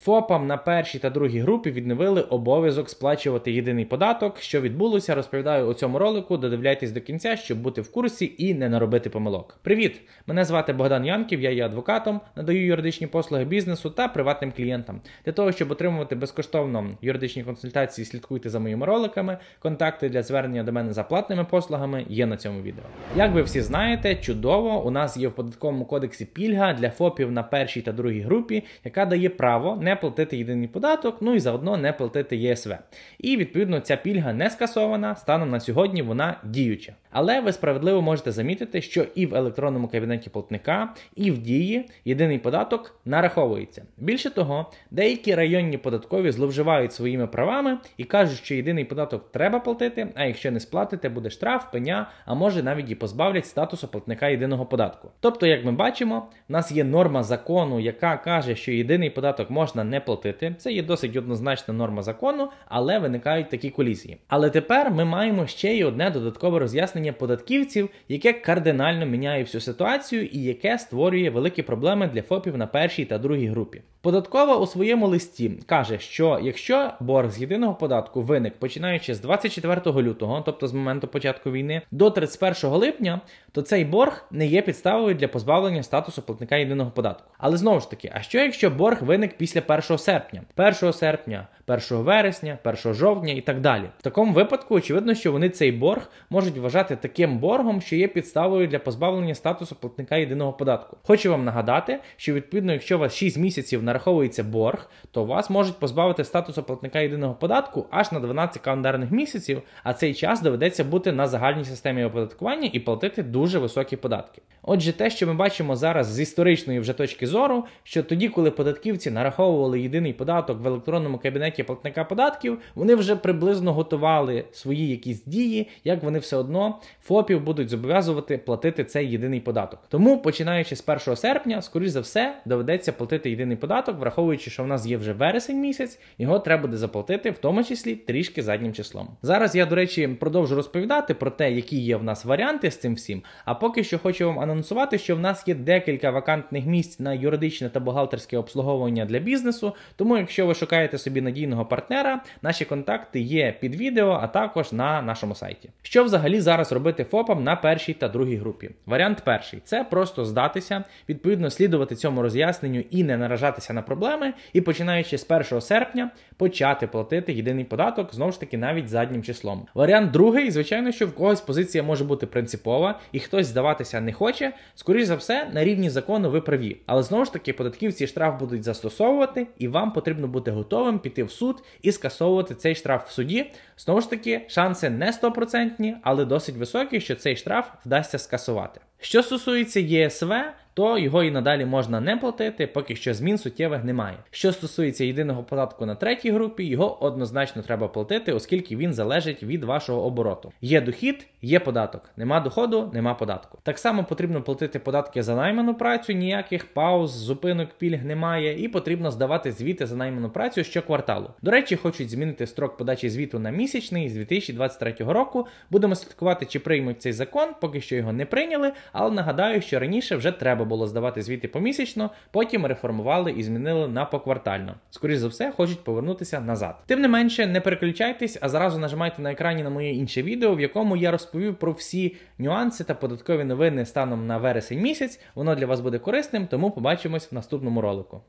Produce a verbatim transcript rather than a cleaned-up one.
ФОПам на першій та другій групі відновили обов'язок сплачувати єдиний податок. Що відбулося, розповідаю у цьому ролику, додивляйтесь до кінця, щоб бути в курсі і не наробити помилок. Привіт! Мене звати Богдан Янків, я є адвокатом, надаю юридичні послуги бізнесу та приватним клієнтам. Для того, щоб отримувати безкоштовно юридичні консультації, слідкуйте за моїми роликами, контакти для звернення до мене за платними послугами є на цьому відео. Як ви всі знаєте, чудово, у нас є в податковому кодексі пільга для ФОПів на першій та другій групі, яка дає право не платити єдиний податок, ну і заодно не платити ЄСВ. І відповідно ця пільга не скасована, станом на сьогодні вона діюча. Але ви справедливо можете замітити, що і в електронному кабінеті платника, і в дії єдиний податок нараховується. Більше того, деякі районні податкові зловживають своїми правами і кажуть, що єдиний податок треба платити, а якщо не сплатите, буде штраф, пеня, а може навіть і позбавлять статусу платника єдиного податку. Тобто, як ми бачимо, в нас є норма закону, яка каже, що єдиний податок можна не платити. Це є досить однозначна норма закону, але виникають такі колізії. Але тепер ми маємо ще й одне додаткове роз'яснення податківців, яке кардинально міняє всю ситуацію і яке створює великі проблеми для ФОПів на першій та другій групі. Податкова у своєму листі каже, що якщо борг з єдиного податку виник починаючи з двадцять четвертого лютого, тобто з моменту початку війни, до тридцять першого липня, то цей борг не є підставою для позбавлення статусу платника єдиного податку. Але знову ж таки, а що якщо борг виник після першого серпня? першого серпня, першого вересня, першого жовтня і так далі. В такому випадку, очевидно, що вони цей борг можуть вважати таким боргом, що є підставою для позбавлення статусу платника єдиного податку. Хочу вам нагадати, що відповідно, якщо у вас шість місяців нараховується борг, то вас можуть позбавити статусу платника єдиного податку аж на дванадцять календарних місяців, а цей час доведеться бути на загальній системі оподаткування і платити дуже високі податки. Отже, те, що ми бачимо зараз з історичної вже точки зору, що тоді, коли податківці нараховували єдиний податок в електронному кабінеті платника податків, вони вже приблизно готували свої якісь дії, як вони все одно ФОПів будуть зобов'язувати платити цей єдиний податок. Тому, починаючи з першого серпня, скоріш за все, доведеться платити єдиний податок, враховуючи, що в нас є вже вересень місяць, його треба буде заплатити, в тому числі трішки заднім числом. Зараз я, до речі, продовжу розповідати про те, які є в нас варіанти з цим всім, а поки що хочу вам анонсувати, що в нас є декілька вакантних місць на юридичне та бухгалтерське обслуговування для бізнесу, тому якщо ви шукаєте собі надійного партнера, наші контакти є під відео, а також на нашому сайті. Що взагалі зараз робити ФОПам на першій та другій групі? Варіант перший – це просто здатися, відповідно слідувати цьому роз'ясненню і не наражатися на проблеми, і починаючи з першого серпня почати платити єдиний податок, знову ж таки, навіть заднім числом. Варіант другий, звичайно, що в когось позиція може бути принципова, і хтось здаватися не хоче, скоріш за все, на рівні закону ви праві. Але знову ж таки, податківці штраф будуть застосовувати, і вам потрібно бути готовим піти в суд і скасовувати цей штраф в суді. Знову ж таки, шанси не стопроцентні, але досить високі, що цей штраф вдасться скасувати. Що стосується ЄСВ, то його і надалі можна не платити, поки що змін суттєвих немає. Що стосується єдиного податку на третій групі, його однозначно треба платити, оскільки він залежить від вашого обороту. Є дохід, є податок. Нема доходу, нема податку. Так само потрібно платити податки за найману працю, ніяких пауз, зупинок, пільг немає, і потрібно здавати звіти за найману працю щокварталу. До речі, хочуть змінити строк подачі звіту на місячний з дві тисячі двадцять третього року. Будемо слідкувати, чи приймуть цей закон, поки що його не прийняли, але нагадаю, що раніше вже треба було здавати звіти помісячно, потім реформували і змінили на поквартально. Скоріше за все, хочуть повернутися назад. Тим не менше, не переключайтесь, а зразу нажимайте на екрані на моє інше відео, в якому я розповів про всі нюанси та податкові новини станом на вересень місяць. Воно для вас буде корисним, тому побачимось в наступному ролику.